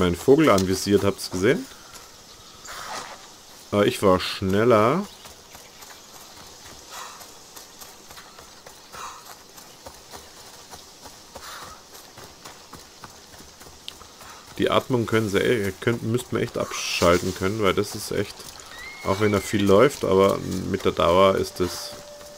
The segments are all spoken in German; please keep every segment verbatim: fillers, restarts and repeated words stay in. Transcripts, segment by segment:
meinen Vogel anvisiert. Habt ihr es gesehen? Aber ich war schneller. Die Atmung können sie, äh, könnten, müssten wir echt abschalten können, weil das ist echt, auch wenn er viel läuft, aber mit der Dauer ist es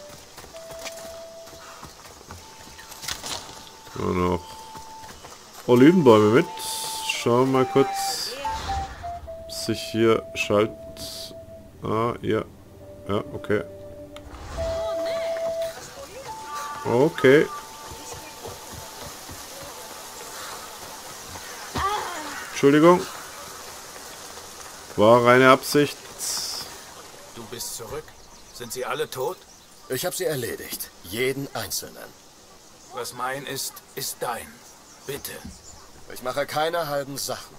nur noch Olivenbäume mit. Schauen wir mal kurz, sich hier schaltet. Ah, ja. Ja, okay. Okay. Entschuldigung. War reine Absicht. Du bist zurück? Sind sie alle tot? Ich habe sie erledigt. Jeden einzelnen. Was mein ist, ist dein. Bitte. Ich mache keine halben Sachen.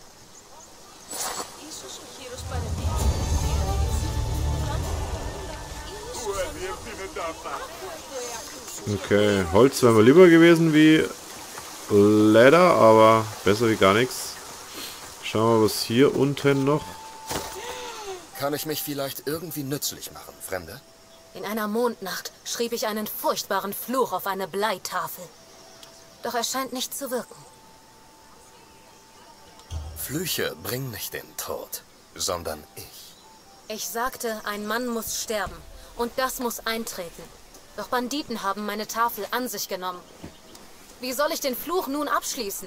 Okay, Holz wäre mir lieber gewesen wie Leder, aber besser wie gar nichts. Schauen wir, was hier unten noch. Kann ich mich vielleicht irgendwie nützlich machen, Fremde? In einer Mondnacht schrieb ich einen furchtbaren Fluch auf eine Bleitafel. Doch er scheint nicht zu wirken. Flüche bringen nicht den Tod, sondern ich. Ich sagte, ein Mann muss sterben. Und das muss eintreten. Doch Banditen haben meine Tafel an sich genommen. Wie soll ich den Fluch nun abschließen?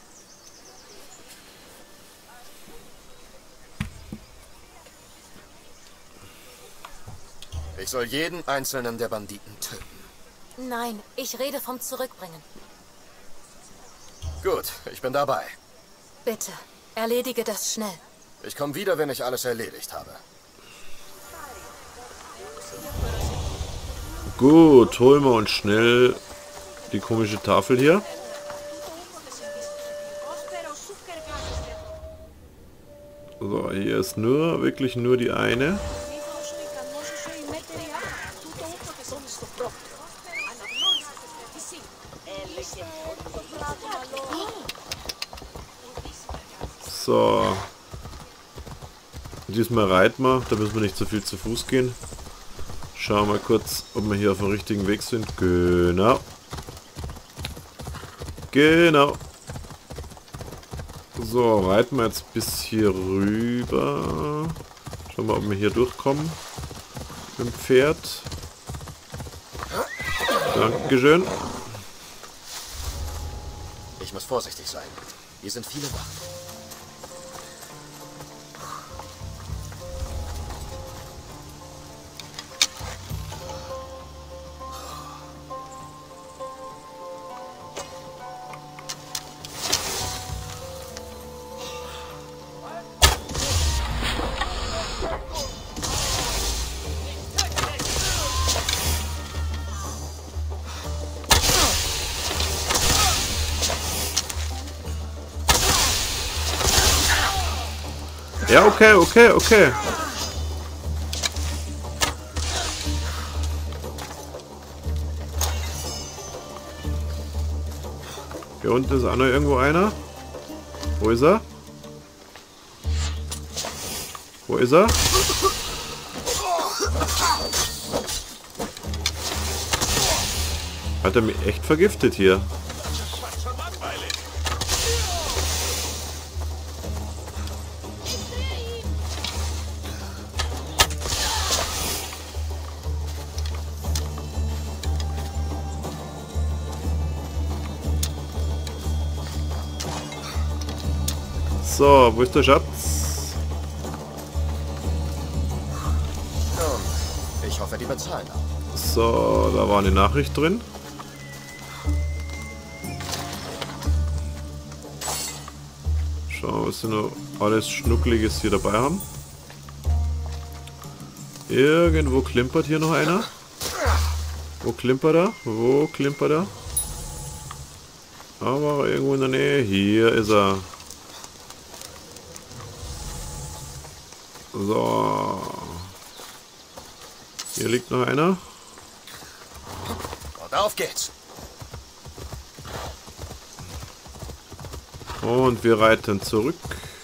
Ich soll jeden einzelnen der Banditen töten. Nein, ich rede vom Zurückbringen. Gut, ich bin dabei. Bitte, erledige das schnell. Ich komme wieder, wenn ich alles erledigt habe. Gut, holen wir uns schnell die komische Tafel hier. So, hier ist nur, wirklich nur die eine. So. Diesmal reiten wir, da müssen wir nicht so viel zu Fuß gehen. Schauen wir mal kurz, ob wir hier auf dem richtigen Weg sind. Genau. Genau. So, reiten wir jetzt bis hier rüber. Schauen wir, ob wir hier durchkommen. Mit dem Pferd. Dankeschön. Ich muss vorsichtig sein. Hier sind viele Wachen. Ja, okay, okay, okay. Hier unten ist auch noch irgendwo einer. Wo ist er? Wo ist er? Hat er mich echt vergiftet hier? So, wo ist der Schatz? Nun, ich hoffe, die bezahlen auch. So, da war eine Nachricht drin. Schauen wir, was wir noch alles Schnuckliges hier dabei haben. Irgendwo klimpert hier noch einer. Wo klimpert er? Wo klimpert er? Aber irgendwo in der Nähe. Hier ist er. So. Hier liegt noch einer. Und auf geht's. Und wir reiten zurück.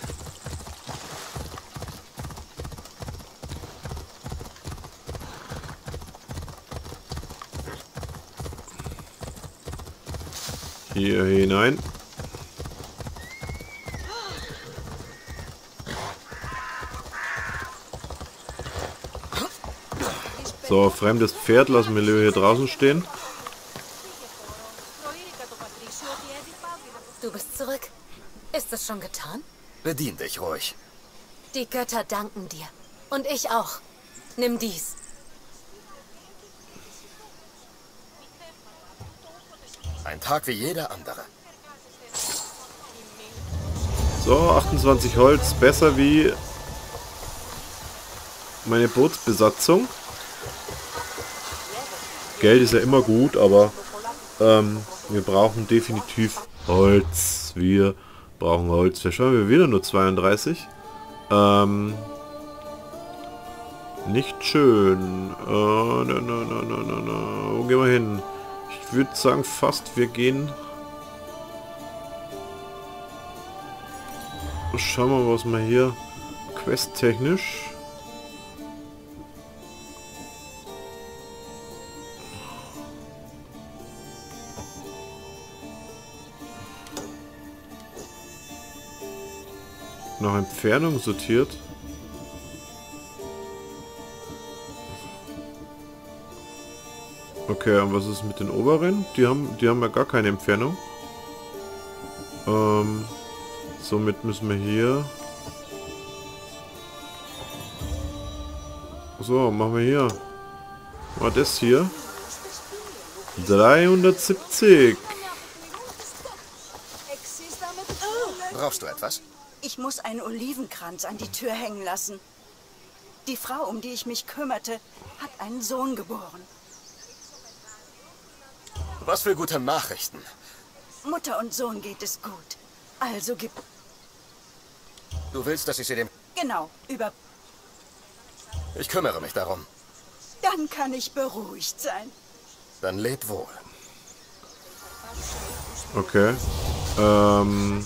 Hier hinein. So, fremdes Pferd lassen wir lieber hier draußen stehen. Du bist zurück. Ist es schon getan? Bedien dich ruhig. Die Götter danken dir. Und ich auch. Nimm dies. Ein Tag wie jeder andere. So, achtundzwanzig Holz. Besser wie meine Bootsbesatzung. Geld ist ja immer gut, aber ähm, wir brauchen definitiv Holz. Wir brauchen Holz. Verschwenden wir wieder nur zweiunddreißig. Ähm, nicht schön. Äh, na, na, na, na, na, na. Wo gehen wir hin? Ich würde sagen fast, wir gehen... Schauen wir mal, was wir hier questtechnisch... nach Entfernung sortiert. Okay, und was ist mit den oberen? Die haben, die haben ja gar keine Entfernung. Ähm, somit müssen wir hier... So, machen wir hier. Mal das hier. dreihundertsiebzig. Brauchst du etwas? Ich muss einen Olivenkranz an die Tür hängen lassen. Die Frau, um die ich mich kümmerte, hat einen Sohn geboren. Was für gute Nachrichten. Mutter und Sohn geht es gut. Also gib... Du willst, dass ich sie dem... Genau, über... Ich kümmere mich darum. Dann kann ich beruhigt sein. Dann leb wohl. Okay. Ähm...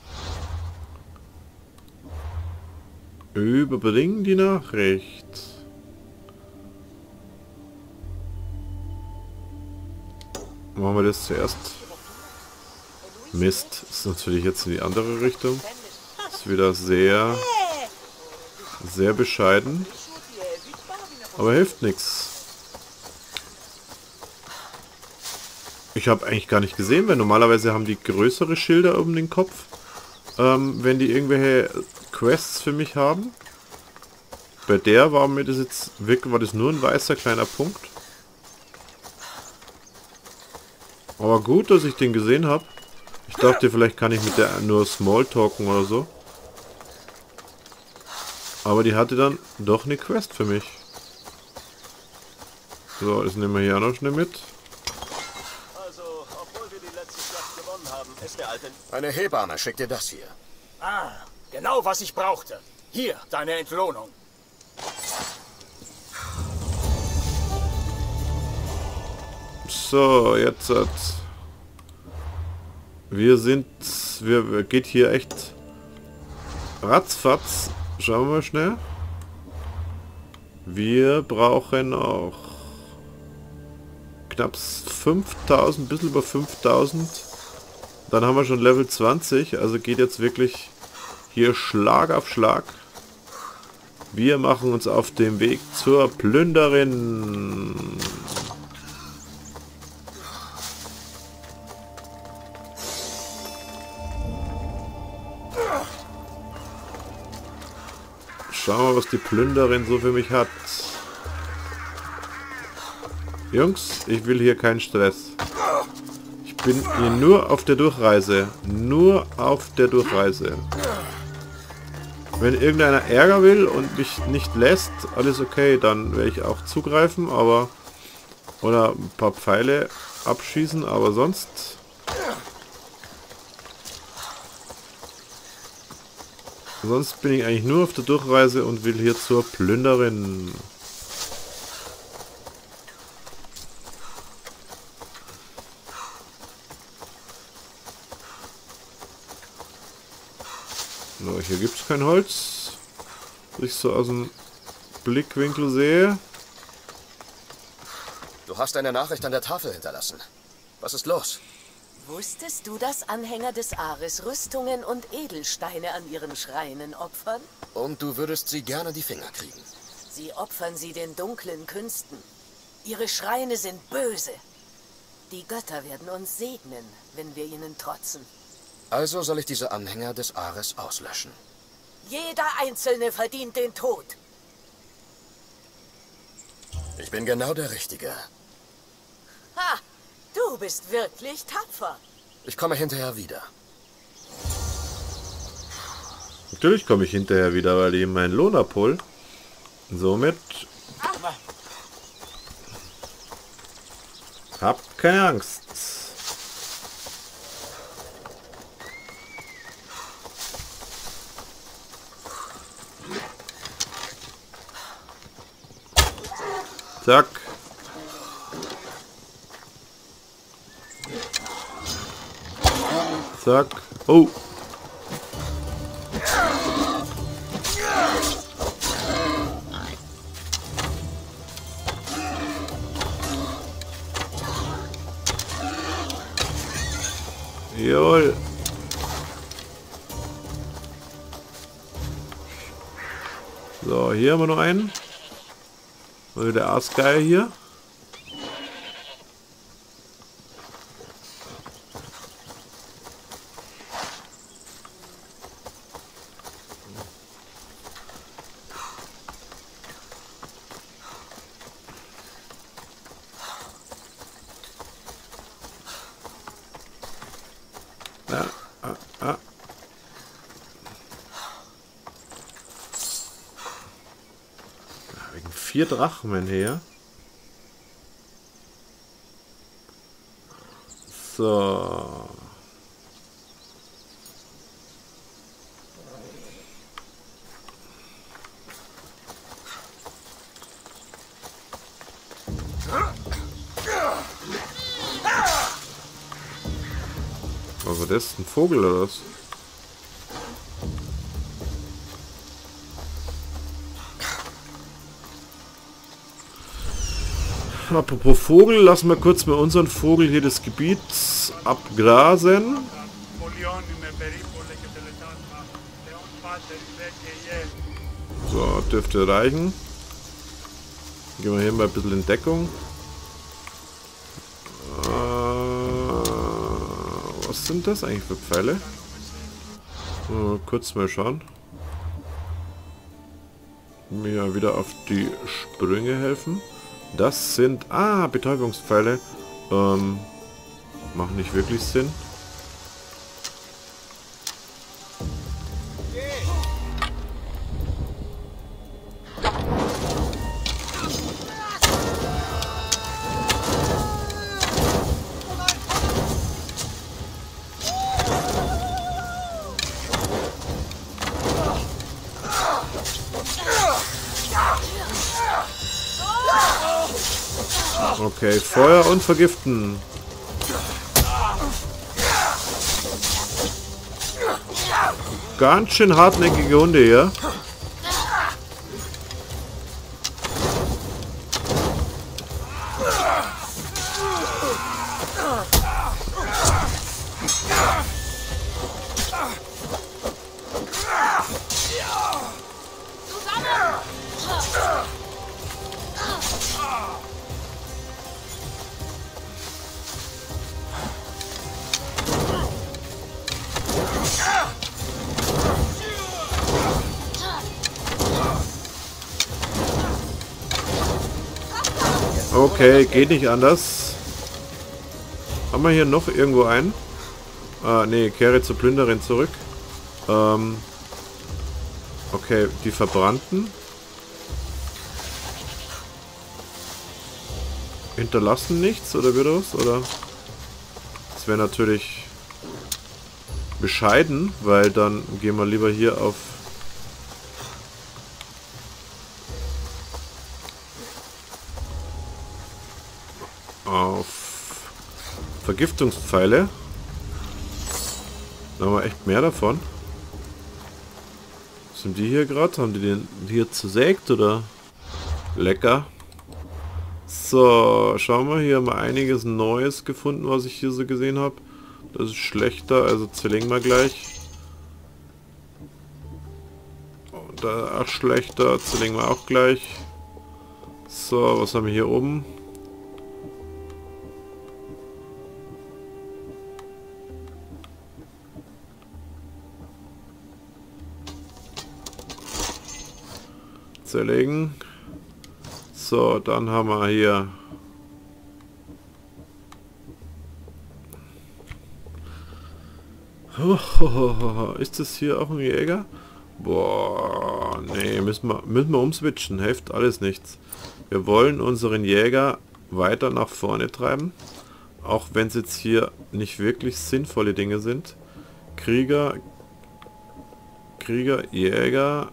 Überbringen die Nachricht. Machen wir das zuerst. Mist. Ist natürlich jetzt in die andere Richtung. Ist wieder sehr, sehr bescheiden. Aber hilft nichts. Ich habe eigentlich gar nicht gesehen, weil normalerweise haben die größere Schilder um den Kopf. Ähm, wenn die irgendwelche Quests für mich haben. Bei der war mir das jetzt wirklich, war das nur ein weißer kleiner Punkt. Aber gut, dass ich den gesehen habe. Ich dachte, vielleicht kann ich mit der nur Smalltalken oder so. Aber die hatte dann doch eine Quest für mich. So, das nehmen wir hier auch noch schnell mit. Also, obwohl wir die letzte Schlacht gewonnen haben, ist der alte... Eine Hebamme schickt dir das hier. Ah, genau was ich brauchte. Hier, deine Entlohnung. So, jetzt hat... Wir sind... Wir geht hier echt ratzfatz. Schauen wir mal schnell. Wir brauchen auch knapp fünftausend, ein bisschen über fünftausend. Dann haben wir schon Level zwanzig, also geht jetzt wirklich hier Schlag auf Schlag. Wir machen uns auf den Weg zur Plünderin. Schauen wir mal, was die Plünderin so für mich hat. Jungs, ich will hier keinen Stress. Ich bin hier nur auf der Durchreise. Nur auf der Durchreise. Wenn irgendeiner Ärger will und mich nicht lässt, alles okay, dann werde ich auch zugreifen, aber... Oder ein paar Pfeile abschießen, aber sonst... Sonst bin ich eigentlich nur auf der Durchreise und will hier zur Plünderin. hier gibt es kein Holz. Was ich so aus dem Blickwinkel sehe. Du hast eine Nachricht an der Tafel hinterlassen. Was ist los? Wusstest du, dass Anhänger des Ares Rüstungen und Edelsteine an ihren Schreinen opfern? Und du würdest sie gerne die Finger kriegen. Sie opfern sie den dunklen Künsten. Ihre Schreine sind böse. Die Götter werden uns segnen, wenn wir ihnen trotzen. Also soll ich diese Anhänger des Ares auslöschen. Jeder Einzelne verdient den Tod. Ich bin genau der Richtige. Ha! Du bist wirklich tapfer. Ich komme hinterher wieder. Natürlich komme ich hinterher wieder, weil ich meinen Lohn abhole. Somit... Habt keine Angst. Zack. Zack. Oh. Jawohl. So, hier haben wir noch einen. Also der Aasgeier hier. Ah, ah, ah. Wegen vier Drachen her. So. Also das ist ein Vogel oder was? Apropos Vogel, lassen wir kurz mal unseren Vogel hier des Gebiets abgrasen. So, dürfte reichen. Gehen wir hier mal ein bisschen in Deckung. Äh, was sind das eigentlich für Pfeile? Äh, kurz mal schauen. Mir wieder auf die Sprünge helfen. Das sind... Ah, Betäubungspfeile. Ähm, machen nicht wirklich Sinn. Okay, Feuer und Vergiften. Ganz schön hartnäckige Hunde hier. Okay, geht nicht anders. Haben wir hier noch irgendwo einen? Ah, nee, kehre zur Plünderin zurück. Ähm, okay, die Verbrannten. Hinterlassen nichts, oder wird das? Oder? Das wäre natürlich bescheiden, weil dann gehen wir lieber hier auf... auf Vergiftungspfeile. Da haben wir echt mehr davon. sind die hier gerade? Haben die den hier zersägt oder? Lecker. So, schauen wir. Hier haben wir einiges Neues gefunden, was ich hier so gesehen habe. Das ist schlechter, also zerlegen wir gleich. Und da auch schlechter, zerlegen wir auch gleich. So, was haben wir hier oben? Zerlegen. So, dann haben wir hier ist das hier auch ein Jäger? Boah, nee, müssen wir, müssen wir umswitchen. Hilft alles nichts. Wir wollen unseren Jäger weiter nach vorne treiben. Auch wenn es jetzt hier nicht wirklich sinnvolle Dinge sind. Krieger, Krieger, Jäger.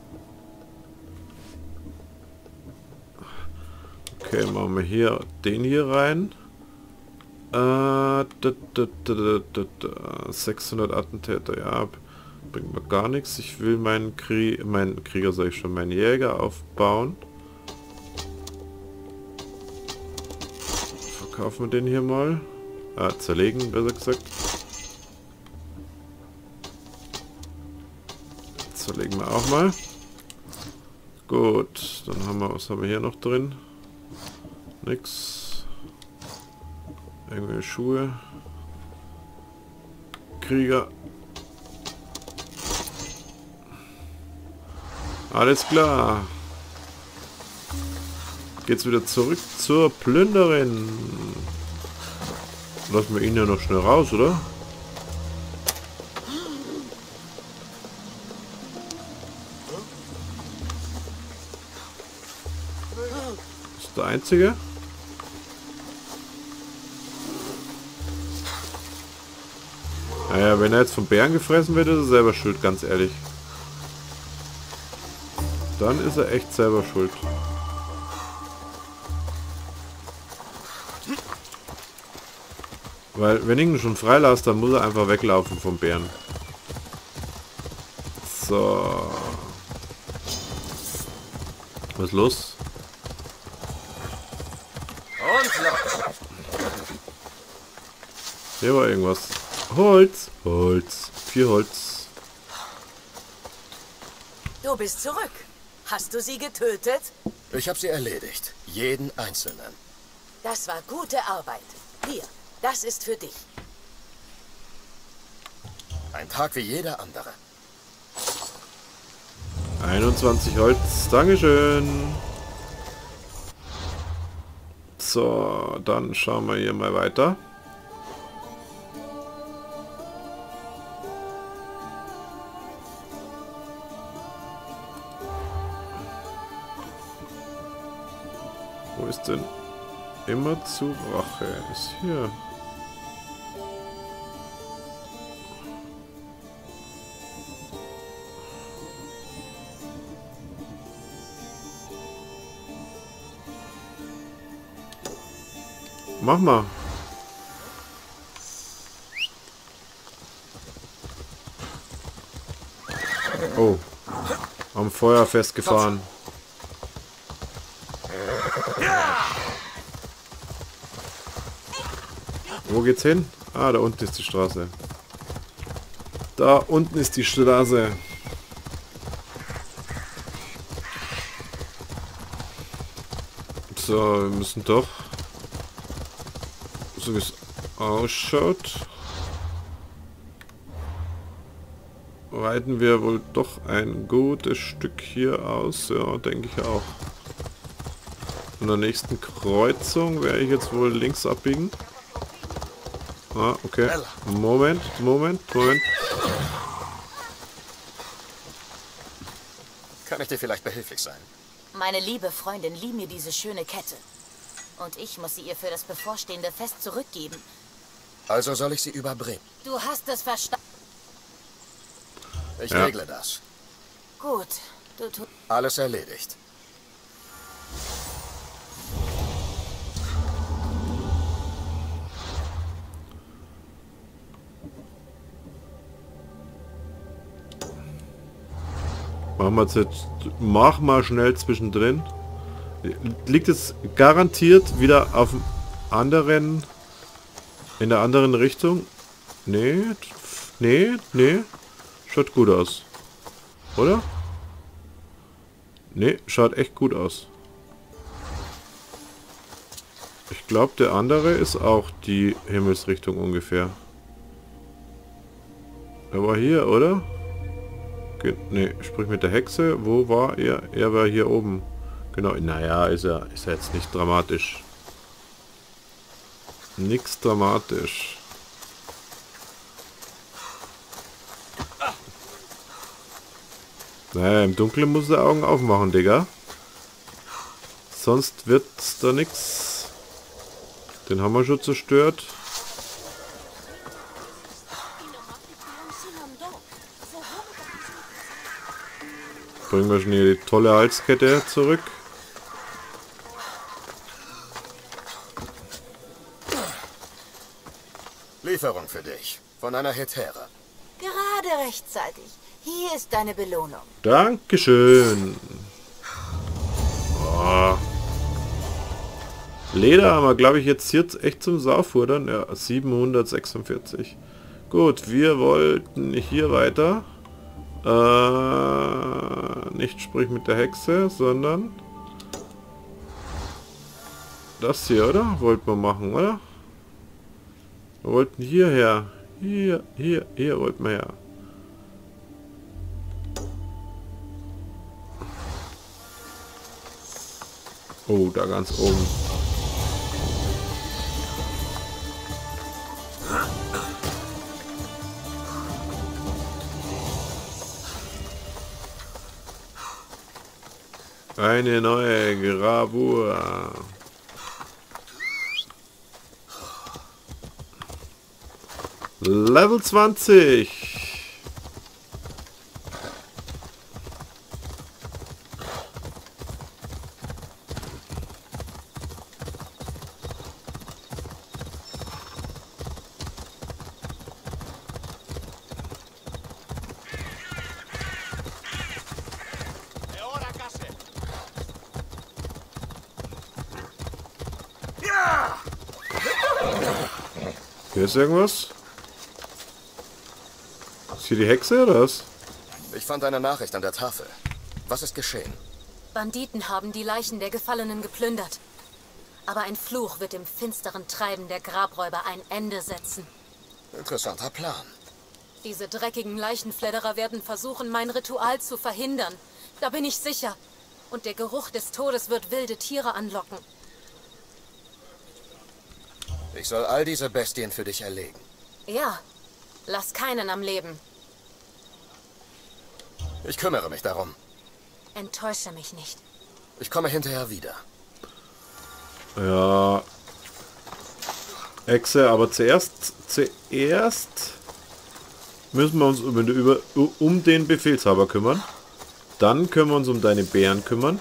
Okay, machen wir hier den hier rein. Äh, da, da, da, da, da, da, sechshundert Attentäter, ja, bringt mir gar nichts. Ich will meinen Krieg, meinen Krieger, sag ich schon, meinen Jäger aufbauen. Verkaufen wir den hier mal. Ah, zerlegen, besser gesagt. Zerlegen wir auch mal. Gut, dann haben wir, was haben wir hier noch drin? Nix. Irgendwelche Schuhe. Krieger. Alles klar. Geht's wieder zurück zur Plünderin. Lassen wir ihn ja noch schnell raus, oder? Ist der Einzige? Naja, wenn er jetzt vom Bären gefressen wird, ist er selber schuld, ganz ehrlich. Dann ist er echt selber schuld. Weil, wenn ich ihn schon freilasse, dann muss er einfach weglaufen vom Bären. So. Was ist los? Hier war irgendwas. Holz, Holz, viel Holz. Du bist zurück. Hast du sie getötet? Ich habe sie erledigt. Jeden einzelnen. Das war gute Arbeit. Hier, das ist für dich. Ein Tag wie jeder andere. einundzwanzig Holz, Dankeschön. So, dann schauen wir hier mal weiter. Wo ist denn immer zu Rache? Ist hier. Mach mal. Oh. Am Feuer festgefahren. Wo geht's hin? Ah, da unten ist die Straße. Da unten ist die Straße. So, wir müssen doch, so wie es ausschaut, weiten wir wohl doch ein gutes Stück hier aus. Ja, denke ich auch. In der nächsten Kreuzung werde ich jetzt wohl links abbiegen. Ah, okay. Moment, Moment, Moment. Kann ich dir vielleicht behilflich sein? Meine liebe Freundin lieh mir diese schöne Kette. Und ich muss sie ihr für das bevorstehende Fest zurückgeben. Also soll ich sie überbringen? Du hast es verstanden. Ich Ja. regle das. Gut, du tust... Alles erledigt. Machen wir jetzt, jetzt mach mal schnell zwischendrin. Liegt es garantiert wieder auf dem anderen, in der anderen Richtung? Nee, nee, nee. Schaut gut aus. Oder? Nee, schaut echt gut aus. Ich glaube, der andere ist auch die Himmelsrichtung ungefähr. Er war hier, oder? Ge nee, sprich mit der Hexe. Wo war er? Er war hier oben. Genau, naja, ist er, ist er jetzt nicht dramatisch. Nix dramatisch. Naja, im Dunkeln muss er Augen aufmachen, Digga. Sonst wird's da nix. Den haben wir schon zerstört. Bringen wir schon die tolle Halskette zurück. Lieferung für dich. Von einer Hetera. Gerade rechtzeitig. Hier ist deine Belohnung. Dankeschön. Oh. Leder haben wir, glaube ich, jetzt hier echt zum Saufudern. Ja, siebenhundertsechsundvierzig. Gut, wir wollten hier weiter. Äh, nicht sprich mit der Hexe, sondern das hier, oder? Wollten wir machen, oder? Wir wollten hierher. Hier, hier, hier wollten wir her. Oh, da ganz oben. Eine neue Gravur. Level zwanzig. Hier ist irgendwas? Ist hier die Hexe oder was? Ich fand eine Nachricht an der Tafel. Was ist geschehen? Banditen haben die Leichen der Gefallenen geplündert. Aber ein Fluch wird dem finsteren Treiben der Grabräuber ein Ende setzen. Interessanter Plan. Diese dreckigen Leichenfledderer werden versuchen, mein Ritual zu verhindern. Da bin ich sicher. Und der Geruch des Todes wird wilde Tiere anlocken. Ich soll all diese Bestien für dich erlegen. Ja, lass keinen am Leben. Ich kümmere mich darum. Enttäusche mich nicht. Ich komme hinterher wieder. Ja. Hexe, aber zuerst, zuerst müssen wir uns über, über, um den Befehlshaber kümmern. Dann können wir uns um deine Bären kümmern.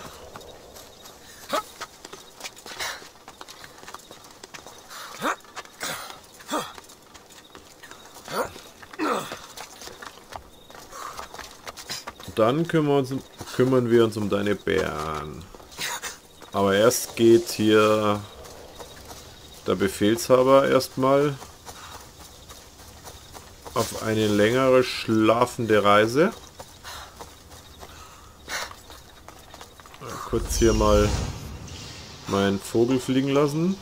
Dann kümmern wir, uns, kümmern wir uns um deine Bären. Aber erst geht hier der Befehlshaber erstmal auf eine längere schlafende Reise. Kurz hier mal meinen Vogel fliegen lassen.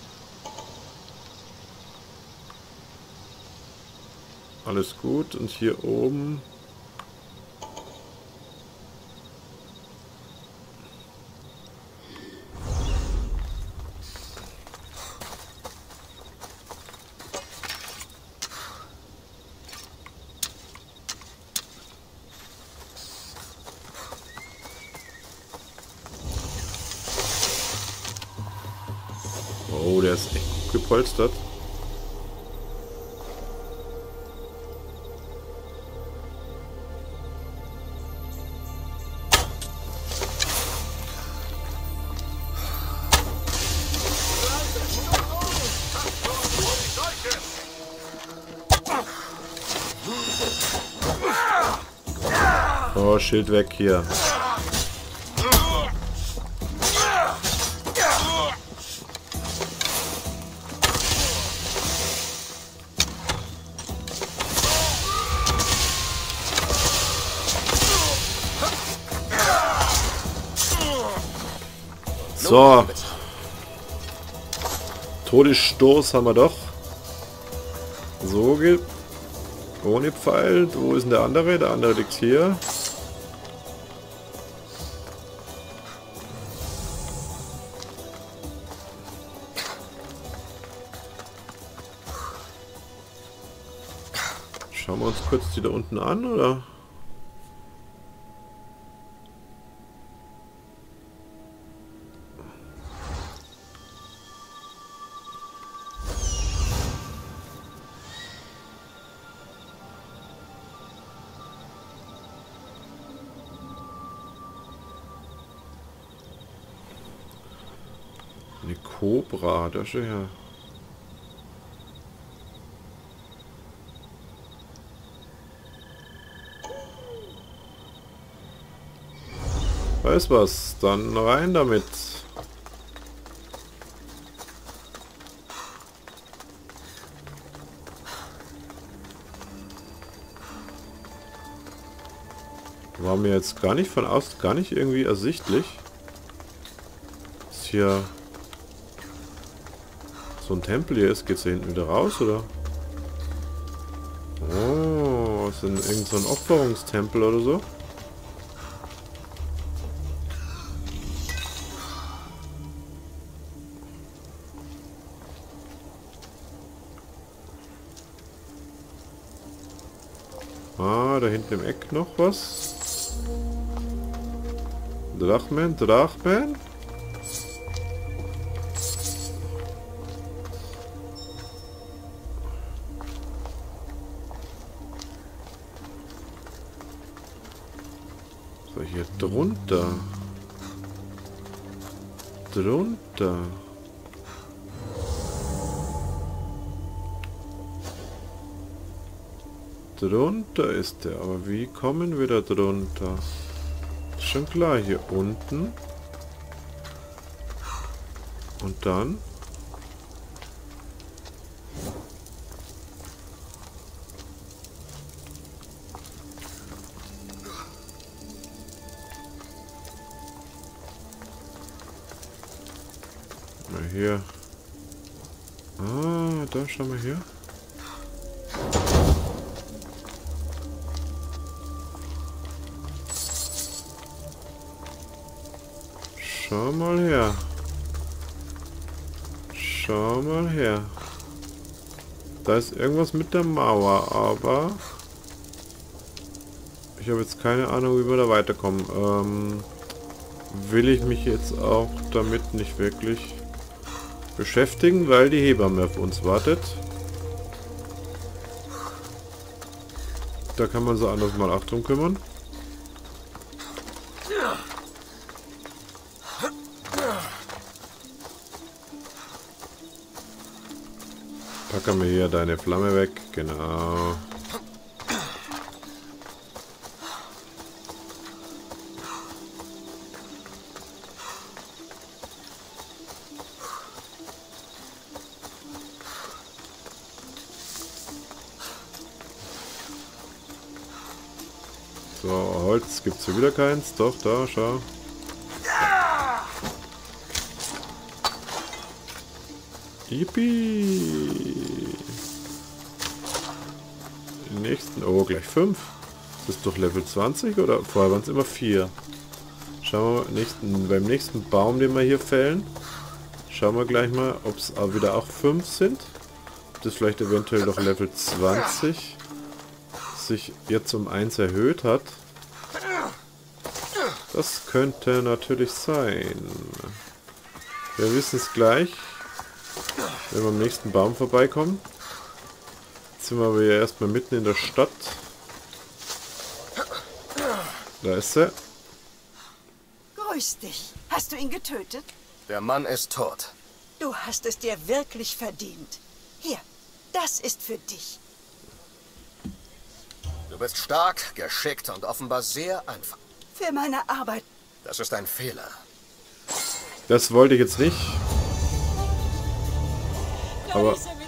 Alles gut. Und hier oben... Oh, der ist echt gut gepolstert. So, Schild weg hier. So. Todesstoß haben wir doch. So geht. Ohne Pfeil. Wo ist denn der andere? Der andere liegt hier. Schauen wir uns kurz die da unten an, oder? Eine Kobra, da schau her. Weiß was, dann rein damit. War mir jetzt gar nicht von außen, gar nicht irgendwie ersichtlich. Ist hier so ein Tempel hier ist, geht's hier hinten wieder raus, oder? Oh, ist denn irgend so ein Opferungstempel oder so? Ah, da hinten im Eck noch was. Drachmen, Drachmen. So, hier drunter. Drunter. Drunter ist der, aber wie kommen wir da drunter? Ist schon klar, hier unten. Und dann? Mal hier. Ah, da schauen wir hier. Schau mal her. Schau mal her. Da ist irgendwas mit der Mauer, aber ich habe jetzt keine Ahnung, wie wir da weiterkommen. Ähm, will ich mich jetzt auch damit nicht wirklich beschäftigen, weil die Hebamme auf uns wartet. Da kann man so anders mal auch drum kümmern. Packen wir hier deine Flamme weg, genau. So, Holz gibt es hier wieder keins. Doch, da, schau. Yippie! Den nächsten, oh, gleich fünf. Das ist doch Level zwanzig oder? Vorher waren es immer vier. Schauen wir mal, nächsten, beim nächsten Baum, den wir hier fällen, schauen wir gleich mal, ob es wieder auch fünf sind. Das vielleicht eventuell doch Level zwanzig sich jetzt um eins erhöht hat. Das könnte natürlich sein. Wir wissen es gleich, wenn wir am nächsten Baum vorbeikommen. Jetzt sind wir aber ja erstmal mitten in der Stadt. Da ist sie. Grüß dich. Hast du ihn getötet? Der Mann ist tot. Du hast es dir wirklich verdient. Hier, das ist für dich. Du bist stark, geschickt und offenbar sehr einfach. Für meine Arbeit. Das ist ein Fehler. Das wollte ich jetzt nicht. Aber